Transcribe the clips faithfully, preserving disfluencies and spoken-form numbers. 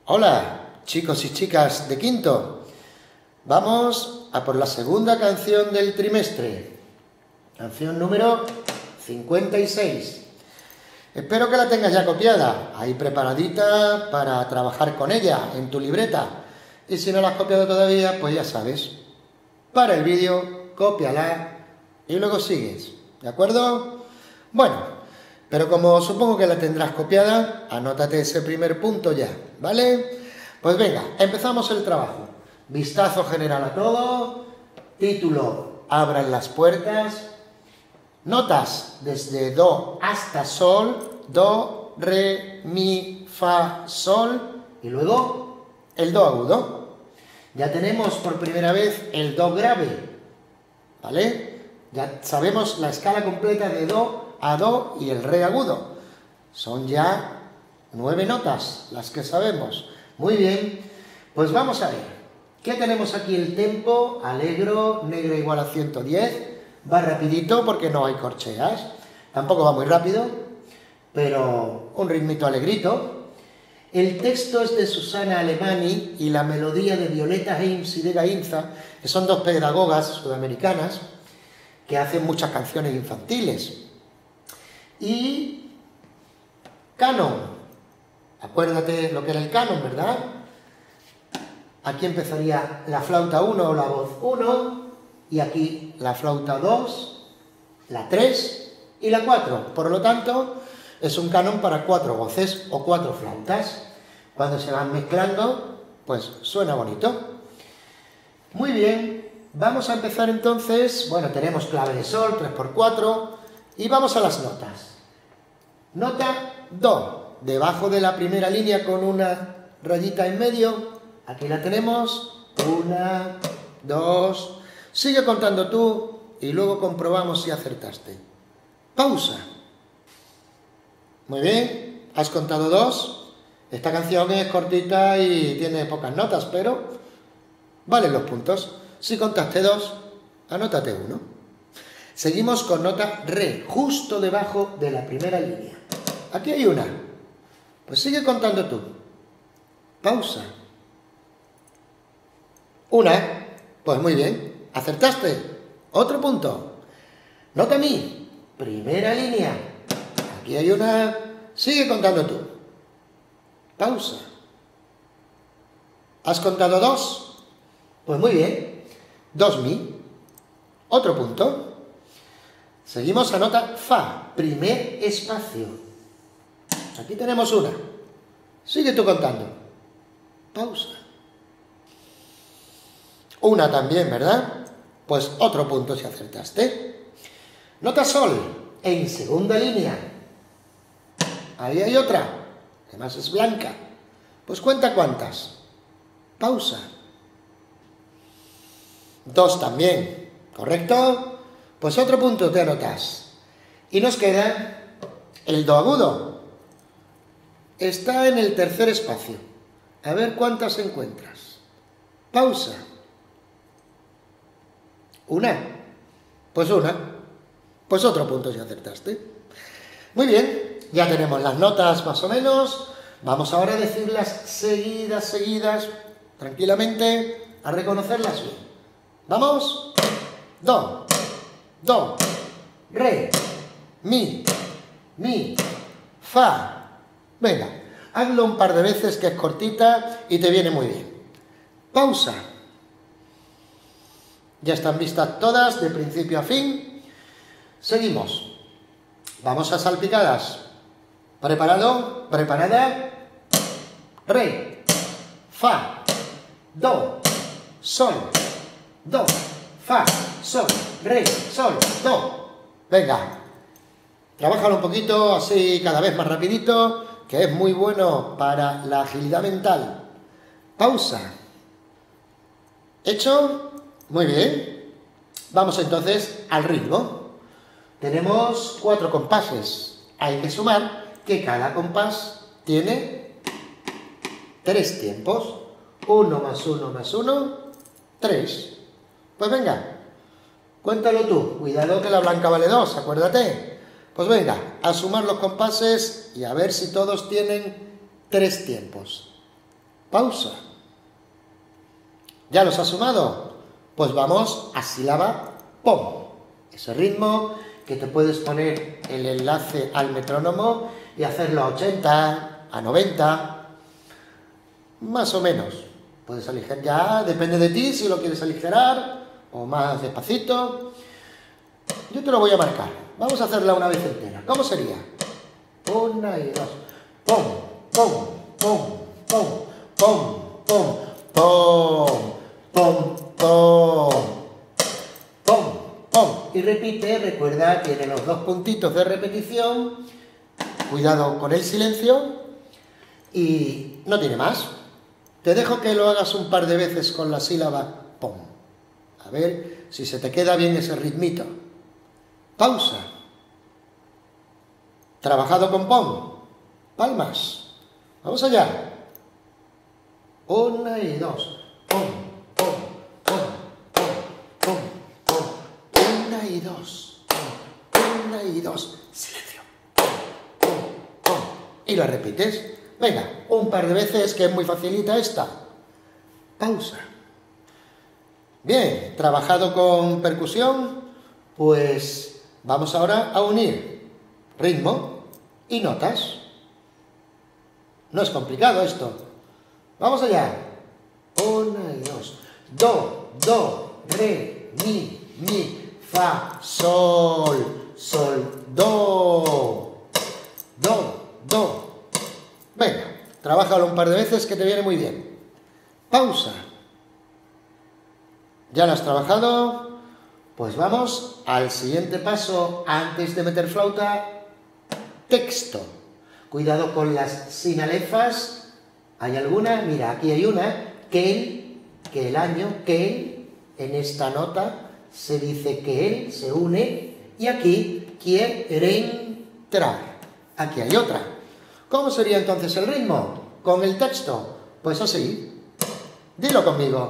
Hola, chicos y chicas de quinto. Vamos a por la segunda canción del trimestre. Canción número cincuenta y seis. Espero que la tengas ya copiada, ahí preparadita para trabajar con ella en tu libreta. Y si no la has copiado todavía, pues ya sabes. Para el vídeo, cópiala y luego sigues. ¿De acuerdo? Bueno. Pero como supongo que la tendrás copiada, anótate ese primer punto ya, ¿vale? Pues venga, empezamos el trabajo. Vistazo general a todo. Título, abran las puertas. Notas desde do hasta sol. Do, re, mi, fa, sol. Y luego el do agudo. Ya tenemos por primera vez el do grave, ¿vale? Ya sabemos la escala completa de do a do y el re agudo. Son ya nueve notas las que sabemos. Muy bien, pues vamos a ver. ¿Qué tenemos aquí? El tempo, alegro, negra igual a ciento diez. Va rapidito porque no hay corcheas. Tampoco va muy rápido, pero un ritmito alegrito. El texto es de Susana Alemany y la melodía de Violeta Heims y de Gainza, que son dos pedagogas sudamericanas que hacen muchas canciones infantiles. Y canon, acuérdate lo que era el canon, ¿verdad? Aquí empezaría la flauta uno o la voz uno, y aquí la flauta dos, la tres y la cuatro. Por lo tanto, es un canon para cuatro voces o cuatro flautas. Cuando se van mezclando, pues suena bonito. Muy bien, vamos a empezar entonces. Bueno, tenemos clave de sol, tres por cuatro, y vamos a las notas. Nota do, debajo de la primera línea con una rayita en medio. Aquí la tenemos. Una, dos. Sigue contando tú y luego comprobamos si acertaste. Pausa. Muy bien, has contado dos. Esta canción es cortita y tiene pocas notas, pero valen los puntos. Si contaste dos, anótate uno. Seguimos con nota re, justo debajo de la primera línea. Aquí hay una. Pues sigue contando tú. Pausa. Una. Pues muy bien. Acertaste. Otro punto. Nota mi. Primera línea. Aquí hay una. Sigue contando tú. Pausa. ¿Has contado dos? Pues muy bien. Dos mi. Otro punto. Seguimos a nota fa. Primer espacio. Aquí tenemos una. Sigue tú contando. Pausa. Una también, ¿verdad? Pues otro punto si acertaste. Nota sol, en segunda línea. Ahí hay otra. Además es blanca. Pues cuenta cuántas. Pausa. Dos también. ¿Correcto? Pues otro punto te anotas. Y nos queda el do agudo. Está en el tercer espacio. A ver cuántas encuentras. Pausa. Una. Pues una. Pues otro punto si acertaste. Muy bien. Ya tenemos las notas más o menos. Vamos ahora a decirlas seguidas, seguidas, tranquilamente, a reconocerlas bien. ¿Vamos? Do, do, re, mi, mi, fa. Venga, hazlo un par de veces que es cortita y te viene muy bien. Pausa. Ya están vistas todas de principio a fin. Seguimos. Vamos a salpicadas. ¿Preparado? ¿Preparada? Re, fa, do, sol, do, fa, sol, re, sol, do. Venga, trabájalo un poquito así cada vez más rapidito, que es muy bueno para la agilidad mental. Pausa. ¿Hecho? Muy bien. Vamos entonces al ritmo. Tenemos cuatro compases. Hay que sumar que cada compás tiene tres tiempos. Uno más uno más uno, tres. Pues venga, cuéntalo tú. Cuidado que la blanca vale dos, acuérdate. Pues venga, a sumar los compases y a ver si todos tienen tres tiempos. pausa. ¿Ya los has sumado? Pues vamos a sílaba pom. Ese ritmo que te puedes poner el enlace al metrónomo y hacerlo a ochenta, a noventa, más o menos. Puedes aligerar, ya depende de ti si lo quieres aligerar o más despacito. Yo te lo voy a marcar. Vamos a hacerla una vez entera. ¿Cómo sería? Una y dos. Pom, pom, pom, pom, pom, pom, pom, pom, pom, pom, pom. Y repite, recuerda, tiene los dos puntitos de repetición. Cuidado con el silencio. Y no tiene más. Te dejo que lo hagas un par de veces con la sílaba pom. A ver si se te queda bien ese ritmito. Pausa. Trabajado con pom. Palmas. Vamos allá. Una y dos. Pom, pom, pom, pom, pom, pom. Una y dos. Pom, una y dos. Silencio. Pom, pom, pom. Y lo repites. Venga, un par de veces, que es muy facilita esta. Pausa. Bien, trabajado con percusión, pues vamos ahora a unir ritmo y notas. No es complicado esto. Vamos allá. Una y dos. Do, do, re, mi, mi, fa, sol, sol, do. Do, do. Venga, trabájalo un par de veces que te viene muy bien. Pausa. ¿Ya lo has trabajado? Pues vamos al siguiente paso antes de meter flauta. Texto. Cuidado con las sinalefas. ¿Hay alguna? Mira, aquí hay una. Que, que el año, que en esta nota se dice que él se une. Y aquí quiere entrar. Aquí hay otra. ¿Cómo sería entonces el ritmo? ¿Con el texto? Pues así. Dilo conmigo.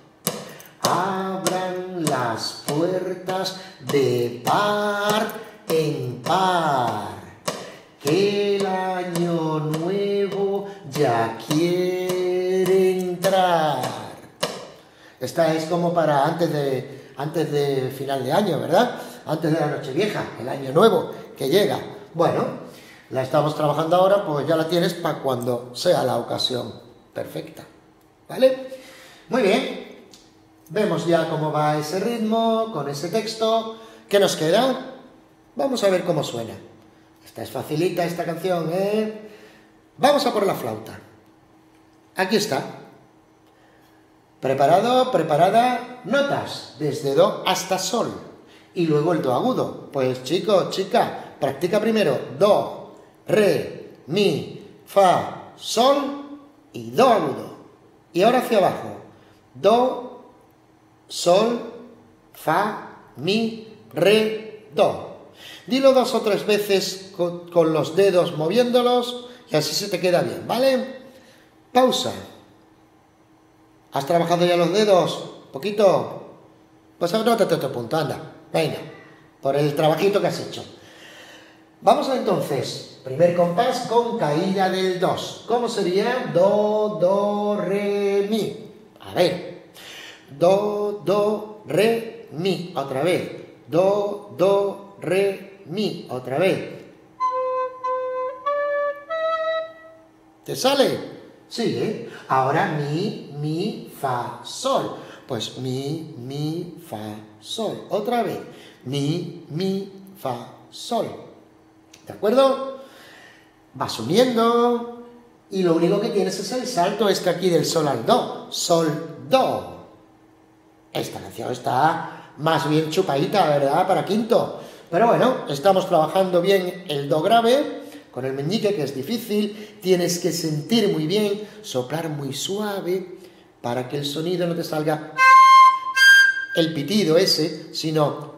Abran las puertas de par en par, que el año nuevo ya quiere entrar. Esta es como para antes de, antes de final de año, ¿verdad? Antes de la Nochevieja, el año nuevo que llega. Bueno, la estamos trabajando ahora, pues ya la tienes para cuando sea la ocasión perfecta. ¿Vale? Muy bien. Vemos ya cómo va ese ritmo, con ese texto. ¿Qué nos queda? Vamos a ver cómo suena. Esta es facilita, esta canción, ¿eh? Vamos a por la flauta. Aquí está. ¿Preparado? ¿Preparada? Notas, desde do hasta sol. Y luego el do agudo. Pues chico, chica, practica primero do, re, mi, fa, sol y do agudo. Y ahora hacia abajo. Do, sol, fa, mi, re, do. Dilo dos o tres veces con, con los dedos moviéndolos y así se te queda bien, ¿vale? Pausa. ¿Has trabajado ya los dedos? ¿Poquito? Pues anótate otro punto, anda. Venga, por el trabajito que has hecho. Vamos a entonces, primer compás con caída del dos. ¿Cómo sería? Do, do, re, mi. A ver. Do, do, re, mi. Otra vez. Do, do, re, mi. Otra vez. ¿Te sale? Sí, ¿eh? Ahora mi, mi, fa, sol. Pues mi, mi, fa, sol. Otra vez. Mi, mi, fa, sol. ¿De acuerdo? Vas uniendo y lo único que tienes es el salto este aquí del sol al do. Sol, do. Esta canción está más bien chupadita, ¿verdad? Para quinto. Pero bueno, estamos trabajando bien el do grave con el meñique, que es difícil. Tienes que sentir muy bien, soplar muy suave para que el sonido no te salga el pitido ese, sino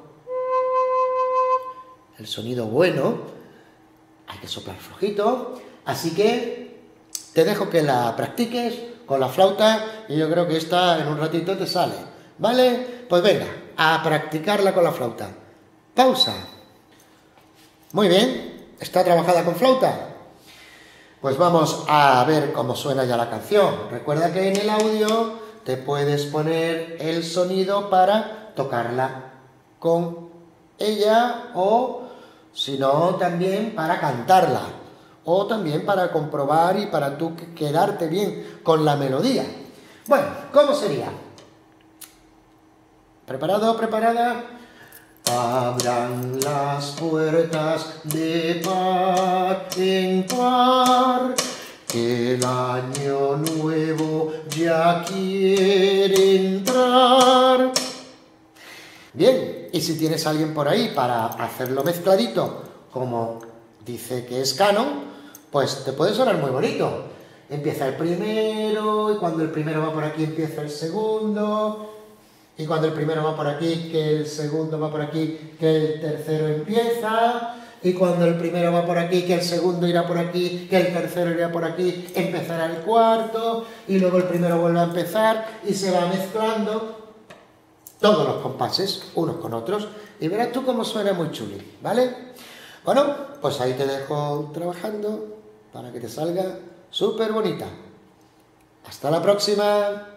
el sonido bueno. Hay que soplar flojito. Así que te dejo que la practiques con la flauta y yo creo que esta en un ratito te sale. ¿Vale? Pues venga, a practicarla con la flauta. Pausa. Muy bien. ¿Está trabajada con flauta? Pues vamos a ver cómo suena ya la canción. Recuerda que en el audio te puedes poner el sonido para tocarla con ella o, si no, también para cantarla o también para comprobar y para tú quedarte bien con la melodía. Bueno, ¿cómo sería? ¿Preparado? ¿Preparada? Abran las puertas de par en par, que el año nuevo ya quiere entrar. Bien, y si tienes a alguien por ahí para hacerlo mezcladito, como dice que es canon, pues te puede sonar muy bonito. Empieza el primero, y cuando el primero va por aquí empieza el segundo, y cuando el primero va por aquí, que el segundo va por aquí, que el tercero empieza, y cuando el primero va por aquí, que el segundo irá por aquí, que el tercero irá por aquí, empezará el cuarto, y luego el primero vuelve a empezar, y se va mezclando todos los compases, unos con otros, y verás tú cómo suena muy chuli, ¿vale? Bueno, pues ahí te dejo trabajando para que te salga súper bonita. ¡Hasta la próxima!